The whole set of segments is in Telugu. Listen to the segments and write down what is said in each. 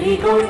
Tarigonda.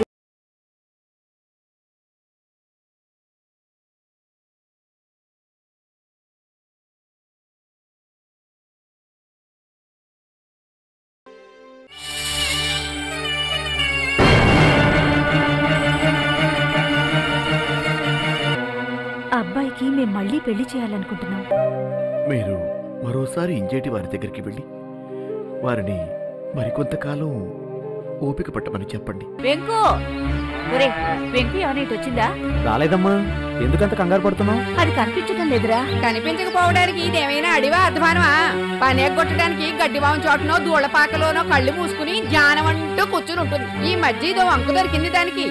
అబ్బాయికి మేము మళ్ళీ పెళ్లి చేయాలనుకుంటున్నాం. మీరు మరోసారి ఇంజేటి వారి దగ్గరికి వెళ్ళి వారిని మరికొంతకాలం ఓపిక పట్టమని చెప్పండి. వెంకు వెంకు ఏమైనా వచ్చిందా? రాలేదమ్మా. ఎందుకంత కంగారు పడుతున్నావు? అది కనిపించడం లేదురా. కనిపించకపోవడానికి ఇదేమైనా అడివా అధ్వానమా? పని ఎగ్గొట్టడానికి గడ్డివాం చోటనో దూళ్ళపాకలోనో కళ్ళు మూసుకుని జ్ఞానం అంటూ కూర్చుని ఉంటుంది. ఈ మధ్య ఇదో వంకు దొరికింది దానికి.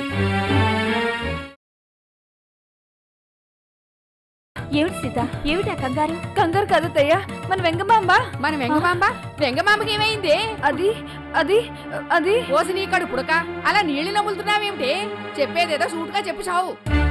ఏమిటి సీత, ఏమిటి ఆ కంగారు? కంగారు కదతయ్యా, మన వెంగమాంబ. మన వెంగమాంబకి ఏమైంది? అది అది అది ఓసి నీ కడుపుడక అలా నీళ్లు నములుతున్నావేమిటి? చెప్పేదేదో సూటుగా చెప్పు చావు.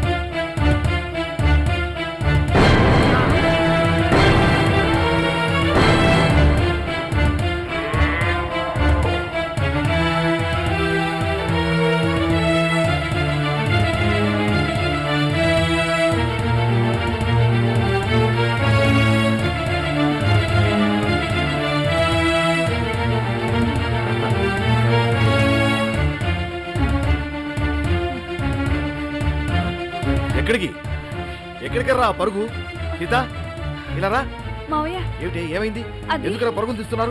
ఎక్కడికి రా పరుగు? సీత ఇలా రా. మావయ్య ఏమిటి, ఏమైంది? ఎందుకు పరుగులు తీస్తున్నారు?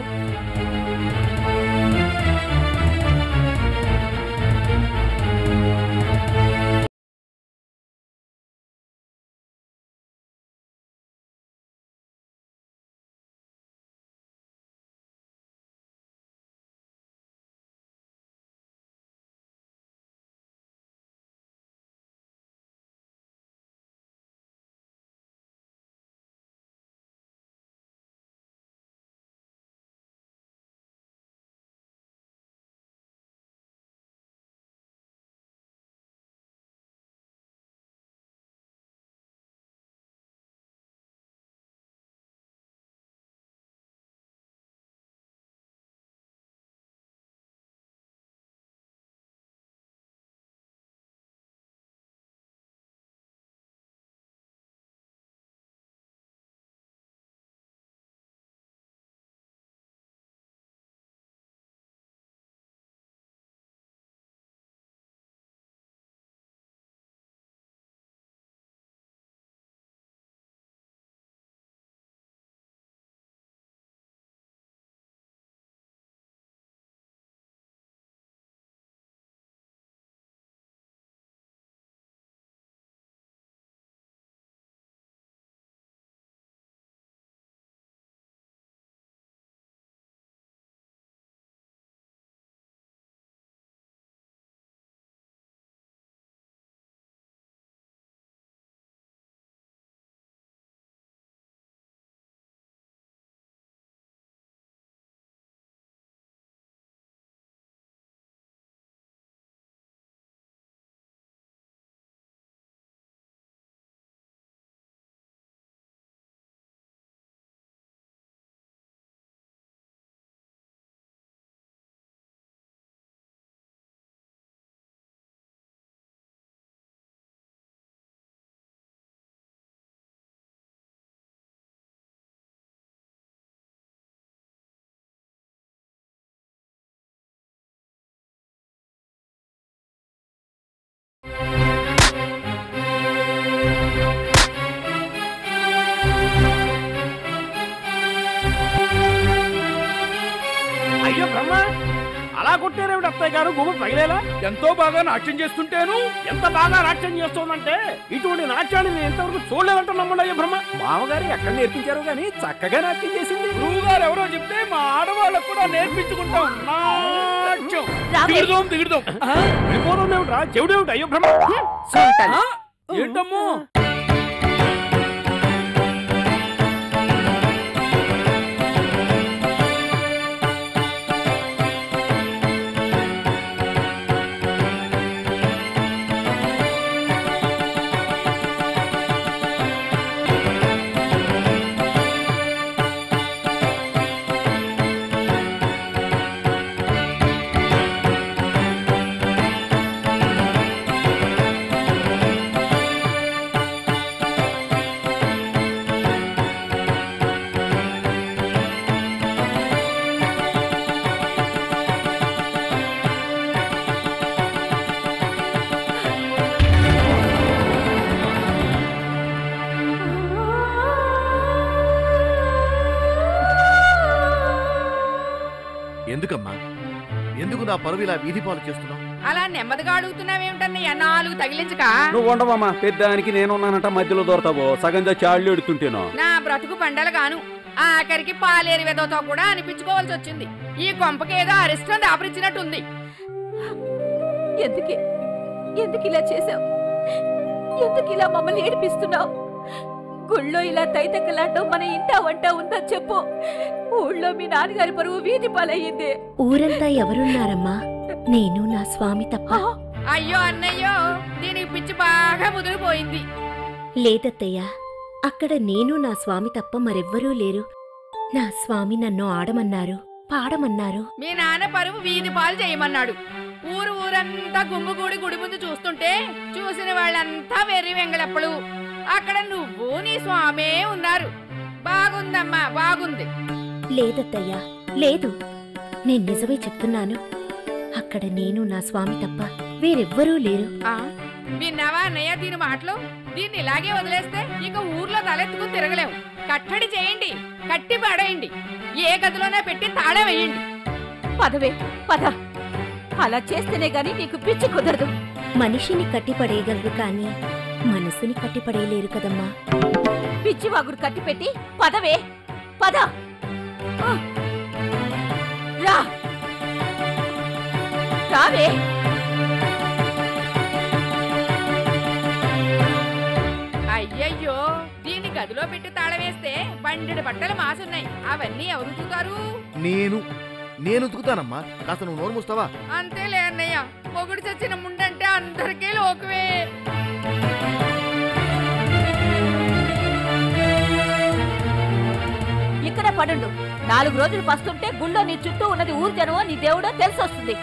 అయ్యో బ్రహ్మ, అలా కొట్టారేమిటి అత్తయ్య గారు? గుమ్మ పగిలేలా? ఎంతో బాగా నాట్యం చేస్తుంటేను. ఎంత బాగా నాట్యం చేస్తోందంటే ఇటువంటి నాట్యాన్ని నేను ఎంతవరకు చూడలేదంటే నమ్మండి. అయ్యో బ్రహ్మ, మామగారు ఎక్కడ నేర్పించారు గానీ చక్కగా నాట్యం చేసింది. గురువు గారు ఎవరో చెప్తే మా ఆడవాళ్ళకు కూడా నేర్పించుకుంటాం నాట్యం. దిగుదాం వెళ్ళిపోదాం ఏమిట్రా? చెవిడేమిటి? అయ్యో బ్రహ్మ, ఏంటమ్మో? ఎందుకు నా పరువు ఇలా వీధి పాలు చేస్తున్నావు? అలా నెమ్మదిగా అడుగుతున్నావేమిటన్నయ్య, 4 తగిలించక. నువ్వు ఉండవమ్మా, పెద్దానికి నేనున్నానంట మధ్యలో దొరతావో సగం చాళ్ళు ఎడుతుంటేనో. నా బ్రతుకు పండలు గాను ఆఖరికి పాలేరు వెదవుతో కూడా అనిపించుకోవాల్సి వచ్చింది. ఈ కొంపకేదో అరిష్టం దాపరించినట్టుంది. ఎందుకు ఇలా చేశావు? ఎందుకు ఇలా మమ్మల్ని ఏడిపిస్తున్నావు? గుళ్ళో ఇలా తైతక్కలాడటం మన ఇంట వంట ఉందా చెప్పు? ఊళ్ళో మీ నాన్నగారి పరువు వీధి పాలయ్యింది. ఊరంతా ఎవరున్నారమ్మా? నేను నా స్వామి తప్ప. అయ్యో అన్నయ్యో, దీనికి పిచ్చి బాగా ముదిరిపోయింది. లేదత్తయ్యా, అక్కడ నేను నా స్వామి తప్ప మరెవ్వరూ లేరు. నా స్వామి నన్ను ఆడమన్నారు, పాడమన్నారు. మీ నాన్న పరువు వీధి పాలు చేయమన్నాడు. ఊరంతా గుమ్ముగూడి గుడి ముందు చూస్తుంటే చూసిన వాళ్ళంతా వెర్రి వెంగళప్పలు. అక్కడ నువ్వు నీ స్వామే ఉన్నారు. బాగుందమ్మా, బాగుంది. లేదత్తయ్యా, లేదు, నేను నిజమే చెప్తున్నాను. అక్కడ నేను నా స్వామి తప్ప వేరెవ్వరూ లేరు. విన్నావా అన్నయ్య దీని మాటలు? దీన్ని ఇలాగే వదిలేస్తే ఇక ఊర్లో తలెత్తుకుని తిరగలేము. కట్టడి చేయండి, కట్టి పడేయండి, ఏ గదిలోనే పెట్టి తాళం వేయండి. పదవే పద. అలా చేస్తేనే గాని నీకు పిచ్చి కుదరదు. మనిషిని కట్టిపడేయగలరు కానీ మనసుని కట్టిపడేయలేరు కదమ్మా. పిచ్చి వాగుడు కట్టిపెట్టి పదవే పద. రా రావే. అయ్యయ్యో, దీన్ని గదిలో పెట్టి తాళం వేస్తే బండెడు బట్టలు మాసున్నాయి. అవన్నీ ఎవరు ఉతుకుతారు? నేను ఉతుకుతానమ్మా. కాస్త నువ్వు నోరు మూస్తావా? అంతేలే అన్నయ్య, మొగుడు చచ్చిన ముండంటే అందరికీ లోకువే. ఇక్కడ పడుండు. 4 రోజులు పస్తుంటే గుళ్ళో నీ చుట్టూ ఉన్నది ఊరు జనమో నీ దేవుడో తెలిసొస్తుంది.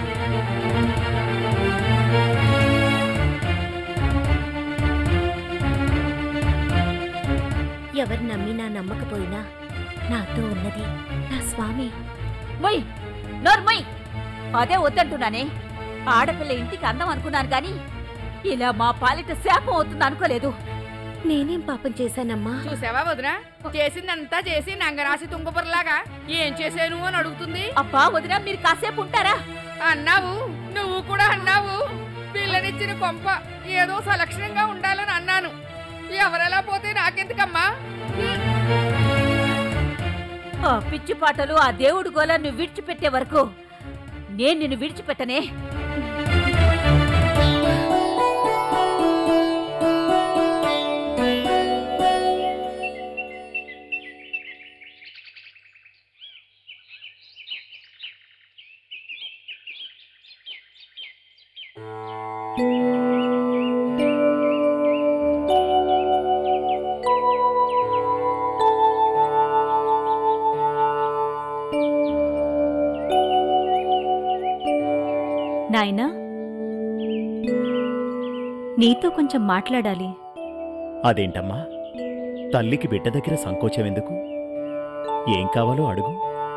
ఎవరు నమ్మినా నమ్మకపోయినా నాతో ఉన్నది నా స్వామి. మొయ్ నోర్మొయ్. అదే వద్దంటున్నానే. ఆడపిల్ల ఇంటికి అందం అనుకున్నాను గాని ఇలా మా పాలిట శాపం అవుతుంది అనుకోలేదు. నేనేం పాపం చేశానమ్మా? చూసావా వదినా, చేసిందంతా చేసి నంగరాసి తుంగపురలాగా ఏం చేశాను అని అడుగుతుంది. అబ్బా వదినా, మీరు కాసేపు ఉంటారా? అన్నావు, నువ్వు కూడా అన్నావు. పిల్లనిచ్చిన కొంప ఏదో సలక్షణంగా ఉండాలని అన్నాను. ఎవరెలా పోతే నాకెందుకమ్మా? ఆ పిచ్చి పాటలు, ఆ దేవుడు గోల నువ్వు విడిచిపెట్టే వరకు నేను నిన్ను విడిచిపెట్టనే. నాయనా, నీతో కొంచెం మాట్లాడాలి. అదేంటమ్మా, తల్లికి బిడ్డ దగ్గర సంకోచం ఎందుకు? ఏం కావాలో అడుగు.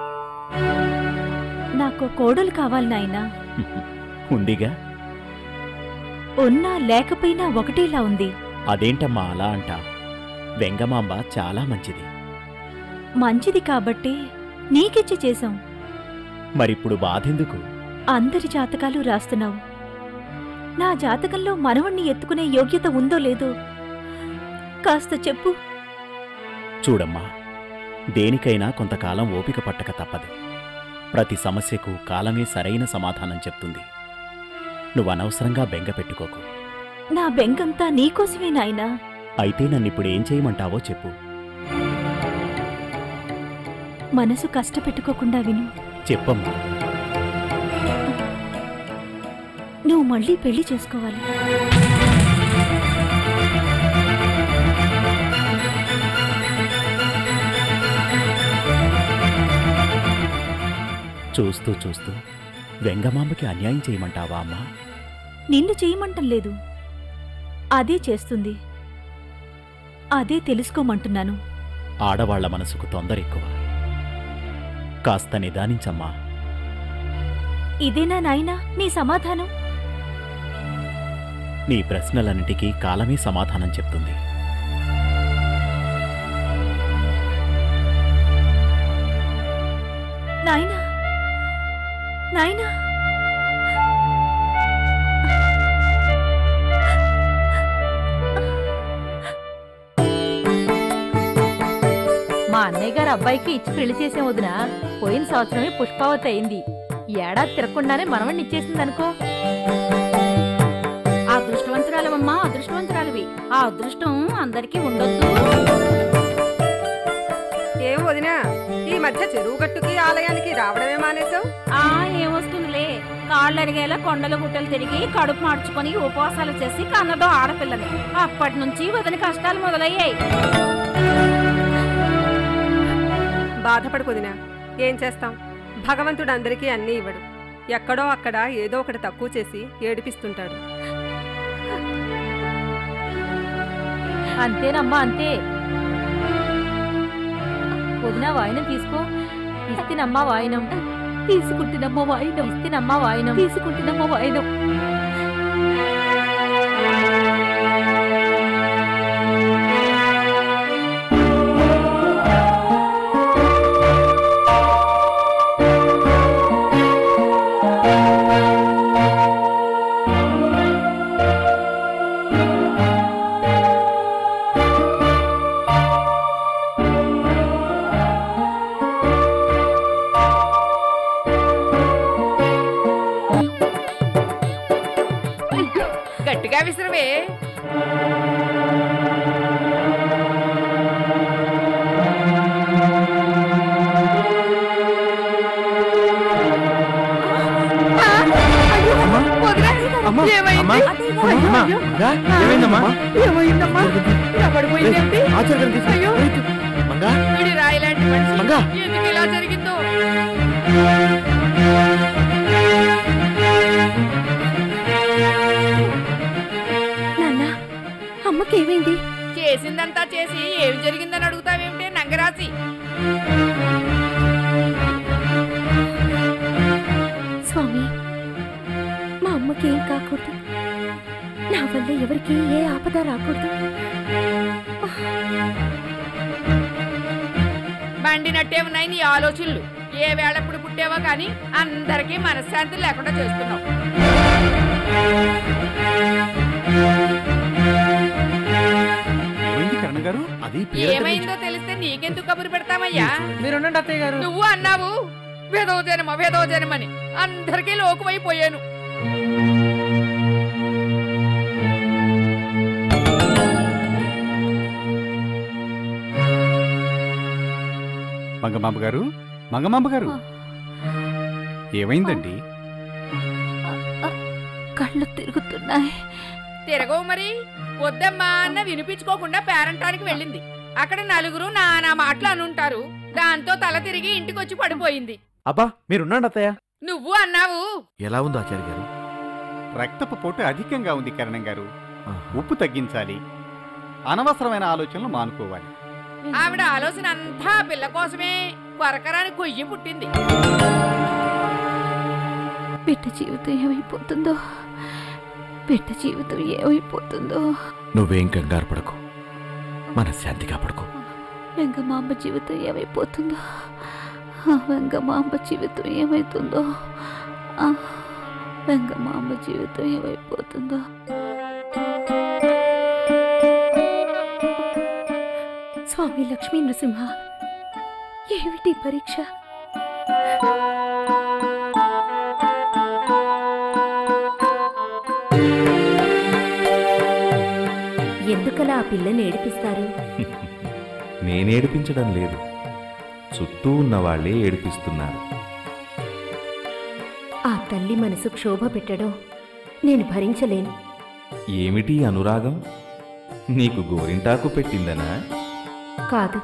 నాకు కోడలు కావాలి నాయనా. ఉందిగా. ఉన్నా లేకపోయినా ఒకటేలా ఉంది. అదేంటమ్మా అలా అంటా? వెంగమాంబ చాలా మంచిది. మంచిది కాబట్టి నీకిచ్చి చేశాం. మరిప్పుడు బాధెందుకు? అందరి జాతకాలు రాస్తున్నావు. నా జాతకంలో మనవణ్ణి ఎత్తుకునే యోగ్యత ఉందో లేదో కాస్త చెప్పు. చూడమ్మా, దేనికైనా కొంతకాలం ఓపిక పట్టక తప్పదు. ప్రతి సమస్యకు కాలమే సరైన సమాధానం చెప్తుంది. నువ్వనవసరంగా బెంగ పెట్టుకోకు. నా బెంగంతా నీకోసమే నాయనా. అయితే నన్నిప్పుడు ఏం చేయమంటావో చెప్పు. మనసు కష్టపెట్టుకోకుండా విను. చెప్పమ్మా. నువ్వు మళ్ళీ పెళ్లి చేసుకోవాలి. చూస్తూ చూస్తూ వెంగమాంబకి అన్యాయం చేయమంటావా అమ్మా? నిన్ను చేయమంటం లేదు, అదే చేస్తుంది. అదే తెలుసుకోమంటున్నాను. ఆడవాళ్ల మనసుకు తొందరెక్కువ. కాస్త నిదానించమ్మా. ఇదేనా నాయనా నీ సమాధానం? నీ ప్రశ్నలన్నిటికీ కాలమే సమాధానం చెప్తుంది. నాయనా, నాయనా. అన్నయ్య గారు అబ్బాయికి ఇచ్చి పెళ్లి చేసే వదినా. పోయిన సంవత్సరమే పుష్పావతి అయింది. ఏడాది తిరగకుండానే మనవణ్ణి ఇచ్చేసింది అనుకో. అదృష్టవంతురాలమ్మా, అదృష్టవంతురాలివి. ఆ అదృష్టం అందరికీ ఉండొద్దు. ఏం వదినా, ఈ మధ్య చెరువు గట్టుకి ఆలయానికి రావడమే మానేశావు? ఏమొస్తుందిలే, కాళ్ళు అరిగేలా కొండలు గుట్టలు తిరిగి కడుపు మార్చుకొని ఉపవాసాలు చేసి కన్నదో ఆడపిల్లని. అప్పటి నుంచి వదిన కష్టాలు మొదలయ్యాయి. బాధపడకు వదినా, ఏం చేస్తాం, భగవంతుడు అందరికీ అన్నీ ఇవ్వడు. ఎక్కడో అక్కడ ఏదో ఒకటి తక్కువ చేసి ఏడిపిస్తుంటాడు. అంతేనమ్మా, అంతే. వదినా వాయినం తీసుకో. ఇస్తినమ్మా వాయినం. తీసుకుంటున్నమ్మా వాయినం. ఇస్తినమ్మా వాయినం. తీసుకుంటున్నమ్మా వాయినం. గట్టిగా విసిరవే. రాయిలాంటి మనిషి ఎందుకు ఇలా జరిగిందో. అమ్మకేమైంది? చేసిందంతా చేసి ఏమి జరిగిందని అడుగుతావేమిటే నంగరాసి. స్వామి, మా అమ్మకేం కాకూడదు. నా వల్ల ఎవరికి ఏ ఆపద రాకూడదు. బండినట్టే ఉన్నాయి నీ ఆలోచనలు. ఏ వేళప్పుడు పుట్టావో కానీ అందరికీ మనశ్శాంతి లేకుండా చేస్తున్నావు. ఏమైందో తెలిస్తే నీకెందుకు కబురు పెడతామయ్యా? మీరుండండి అత్తయ్య గారు. నువ్వు అన్నావు వేదవ జనమని. అందరికీ లోకువైపోయాను. మంగమాంబ గారు, మంగమాంబ గారు, ఏమైందండి? కళ్ళు తిరుగుతున్నాయి. తిరగవు మరి. వద్దమ్మా అన్న వినిపించుకోకుండా పేరంటానికి వెళ్ళింది. అక్కడ నలుగురు నానా మాటలు అనుంటారు. దాంతో తల తిరిగి ఇంటికొచ్చి పడిపోయింది. అబ్బా మీరున్నాండి అత్తయ్య. నువ్వు అన్నావు. ఎలా ఉంది ఆచార్య గారు? రక్తపు పోటు అధికంగా ఉంది కరణం గారు. ఉప్పు తగ్గించాలి, అనవసరమైన ఆలోచనలు మానుకోవాలి. ఆవిడ ఆలోచన అంతా పిల్ల కోసమే. కొరకరాని కొయ్యి పుట్టింది. బిడ్డ జీవితం ఏమైపోతుందో, బిడ్డ జీవితం ఏమైపోతుందో. నువ్వేం కంగారు పడకు, మనశ్శాంతిగా పడుకో. వెంగమాంబ జీవితం ఏమైపోతుందో, వెంగమాంబ జీవితం ఏమైతుందో, వెంగమాంబ జీవితం ఏమైపోతుందో. స్వామి లక్ష్మీ నృసింహ, ఏమిటి పరీక్ష? ఎందుకలా ఆ పిల్లని ఏడిపిస్తారు? నేనేడిపించడం లేదు, చుట్టూ ఉన్న వాళ్ళే ఏడిపిస్తున్నారు. ఆ తల్లి మనసు క్షోభ పెట్టడం నేను భరించలేను. ఏమిటి అనురాగం? నీకు గోరింటాకు పెట్టిందనా? కాదు,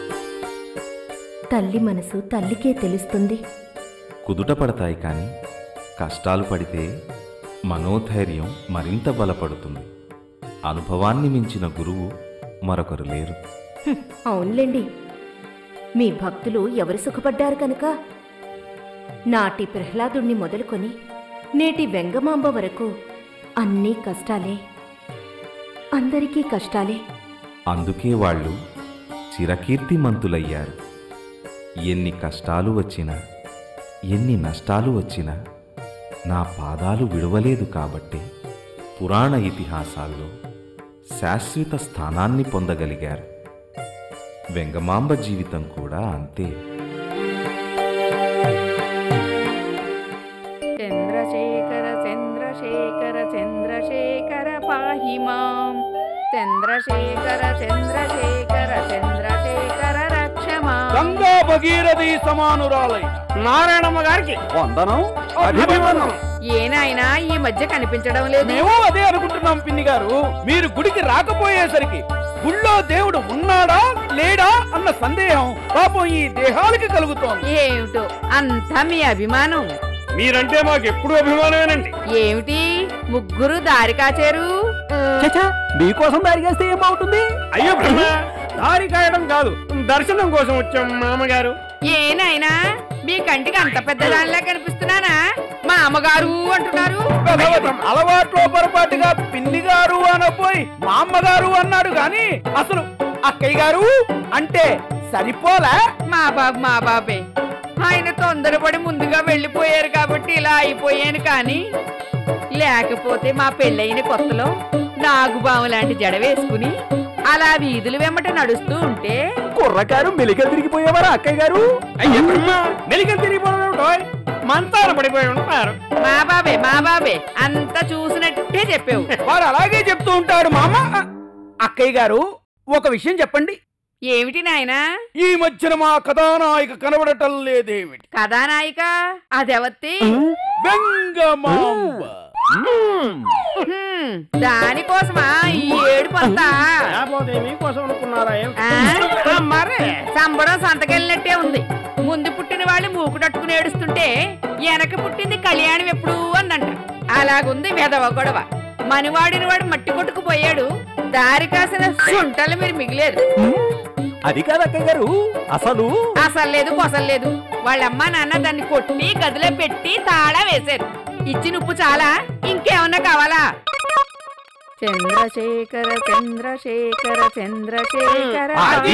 తల్లి మనసు తల్లికే తెలుస్తుంది. కుదుట పడతాయి కానీ కష్టాలు పడితే మనోధైర్యం మరింత బలపడుతుంది. అనుభవాన్ని మించిన గురువు మరొకరు లేరు. అవునులేండి, మీ భక్తులు ఎవరు సుఖపడ్డారు కనుక. నాటి ప్రహ్లాదుణ్ణి మొదలుకొని నేటి వెంగమాంబ వరకు అన్నీ కష్టాలే, అందరికీ కష్టాలే. అందుకే వాళ్ళు చిరకీర్తిమంతులయ్యారు. ఎన్ని కష్టాలు వచ్చినా, ఎన్ని నష్టాలు వచ్చినా నా పాదాలు విడవలేదు కాబట్టి పురాణ ఇతిహాసాల్లో శాశ్వత స్థానాన్ని పొందగలిగారు. వెంగమాంబ జీవితం కూడా అంతే. చంద్రశేఖర చంద్రశేఖర చంద్రశేఖర పాహి మాం, చంద్రశేఖర చంద్రశేఖర చంద్రశేఖర రక్షమా. గంగా భగీరథి సమానురాలై నారాయణమ్మ గారికి వందనం, అభివందనం. ఏనాయనా ఈ మధ్య కనిపించడం లేదు. మేము అదే అనుకుంటున్నాం పిన్ని గారు. మీరు గుడికి రాకపోయేసరికి గుళ్ళో దేవుడు ఉన్నాడా లేడా అన్న సందేహం పాపం ఈ దేహాలకి కలుగుతోంది. ఏమిటో అంతా మీ అభిమానం. మీరంటే మాకు ఎప్పుడు అభిమానమేనండి. ఏమిటి ముగ్గురు దారి కాచారు? మీకోసం దారి కాస్తే ఏమవుతుంది? అయ్యో బ్రహ్మ, దారి కాయడం కాదు, దర్శనం కోసం వచ్చాం మామగారు. ఏనాయనా మీ కంటికి అంత పెద్ద దానిలా కనిపిస్తున్నానా? మా అమ్మగారు అంటున్నారు. అలవాట్లో పొరపాటుగా పిన్ని గారు అనపోయి మా అమ్మగారు అన్నాడు గాని అసలు అక్కయ్య గారు అంటే సరిపోలే. మా బాబే ఆయన తొందరపడి ముందుగా వెళ్ళిపోయారు కాబట్టి ఇలా అయిపోయాను, కానీ లేకపోతే మా పెళ్ళైన కొత్తలో నాగుబాము లాంటి జడ వేసుకుని అలా వీధులు వెంబట నడుస్తూ ఉంటే కుర్రకారు మెలికలు తిరిగిపోయేవారా అక్కయ్య గారు? అయ్యో మెలికలు తిరిగిపోవడం మంతాలు పడిపోయి ఉంటారు. మా బాబే అంత చూసినట్టే చెప్పావు. వారు అలాగే చెప్తూ ఉంటాడు మామ. అక్కయ్య గారు ఒక విషయం చెప్పండి. ఏమిటి నాయనా? ఈ మధ్యన మా కథానాయిక కనబడటం లేదేమిటి? కథానాయిక అదెవత్తి? వెంగమాంబ. దానికోసమా ఈ ఏడుపంతా? మీకోసం అనుకున్నారా? మరే సంబడం సంతకెళ్ళినట్టే ఉంది. ముందు పుట్టిన వాళ్ళు మూకుటట్టుకుని ఏడుస్తుంటే వెనక పుట్టింది కళ్యాణం ఎప్పుడు అందంట. అలాగుంది వెధవ గొడవ. మనివాడిని వాడు మట్టి కొట్టుకుపోయాడు, దారి కాసిన సుంటలు మీరు మిగిలేదు. అది కాదు అక్కయ్య గారు, అసలు లేదు కొసలేదు. వాళ్ళమ్మ నాన్న దాన్ని కొట్టి గదిలో పెట్టి తాళా వేశారు. ఇచ్చిన ఉప్పు చాలా, ఇంకేమన్నా కావాలా? చంద్రశేఖర చంద్రశేఖర చంద్రశేఖర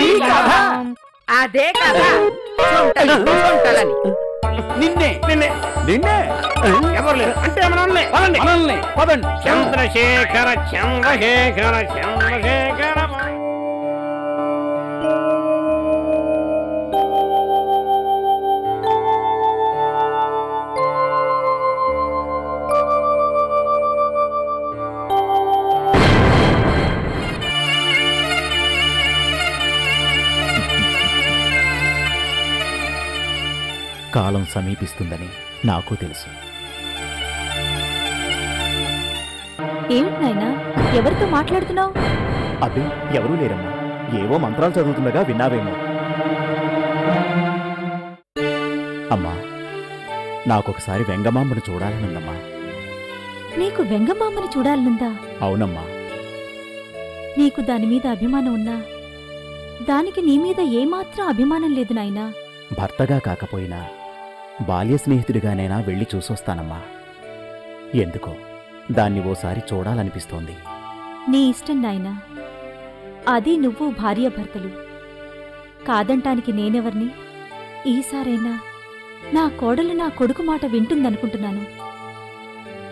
అదే కదా చుంటలని. నిన్నే ఎవరు లేరు అంటే మనల్ని పదండి. చంద్రశేఖర చంద్రశేఖర చంద్రశేఖర. కాలం సమీపిస్తుందని నాకు తెలుసు. ఏమిటి నాయనా, ఎవరితో మాట్లాడుతున్నావు? అబ్బే ఎవరూ లేరమ్మా, ఏవో మంత్రాలు చదువుతుండగా విన్నావేమో. అమ్మా, నాకొకసారి వెంగమాంబను చూడాలనుందమ్మా. నీకు వెంగమాంబని చూడాలనుందా? అవునమ్మా. నీకు దాని మీద అభిమానం ఉన్నా దానికి నీ మీద ఏమాత్రం అభిమానం లేదు నాయనా. భర్తగా కాకపోయినా బాల్య స్నేహితుడిగానైనా వెళ్ళి చూసొస్తానమ్మా. ఎందుకో దాన్ని ఓసారి చూడాలనిపిస్తోంది. నీ ఇష్టం నాయనా. అది నువ్వు భార్యాభర్తలు, కాదంటానికి నేనెవర్ని? ఈసారైనా నా కోడలు నా కొడుకు మాట వింటుందనుకుంటున్నాను.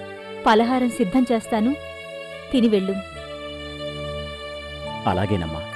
పలహారం సిద్ధం చేస్తాను, తిని వెళ్ళు. అలాగేనమ్మా.